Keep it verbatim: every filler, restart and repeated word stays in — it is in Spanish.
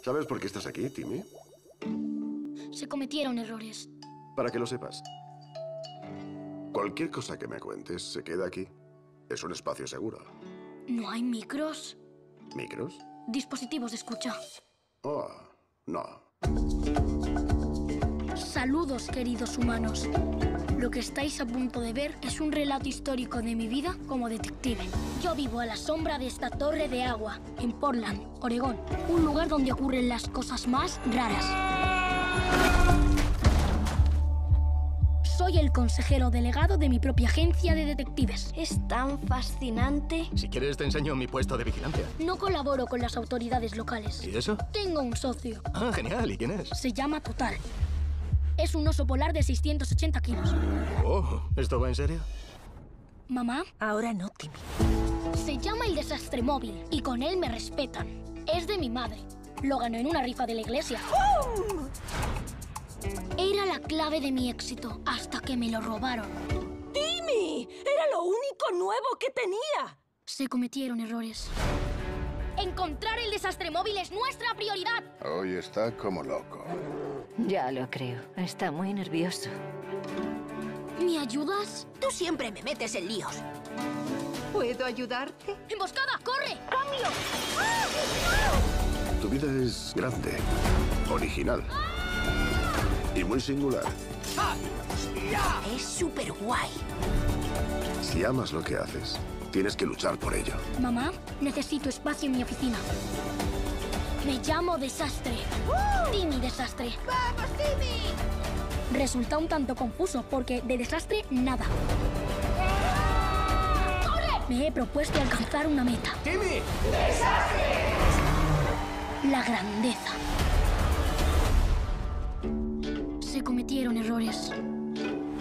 ¿Sabes por qué estás aquí, Timmy? Se cometieron errores. Para que lo sepas. Cualquier cosa que me cuentes se queda aquí. Es un espacio seguro. ¿No hay micros? ¿Micros? Dispositivos de escucha. Oh, no. Saludos, queridos humanos. Lo que estáis a punto de ver es un relato histórico de mi vida como detective. Yo vivo a la sombra de esta torre de agua, en Portland, Oregón. Un lugar donde ocurren las cosas más raras. Soy el consejero delegado de mi propia agencia de detectives. Es tan fascinante. Si quieres te enseño mi puesto de vigilancia. No colaboro con las autoridades locales. ¿Y eso? Tengo un socio. Ah, genial. ¿Y quién es? Se llama Total. Es un oso polar de seiscientos ochenta kilos. Oh, ¿esto va en serio? ¿Mamá? Ahora no, Timmy. Se llama el desastre móvil y con él me respetan. Es de mi madre. Lo ganó en una rifa de la iglesia. ¡Bum! Era la clave de mi éxito hasta que me lo robaron. ¡Timmy! ¡Era lo único nuevo que tenía! Se cometieron errores. Encontrar el desastre móvil es nuestra prioridad. Hoy está como loco. Ya lo creo. Está muy nervioso. ¿Me ayudas? Tú siempre me metes en líos. ¿Puedo ayudarte? ¡Emboscada! ¡Corre! ¡Cambio! Tu vida es grande, original y muy singular. Es súper guay. Si amas lo que haces, tienes que luchar por ello. Mamá, necesito espacio en mi oficina. Me llamo Desastre. Timmy Desastre. ¡Vamos, Timmy! Resulta un tanto confuso porque de desastre, nada. ¡Corre! Me he propuesto alcanzar una meta. ¡Timmy! La grandeza. Se cometieron errores.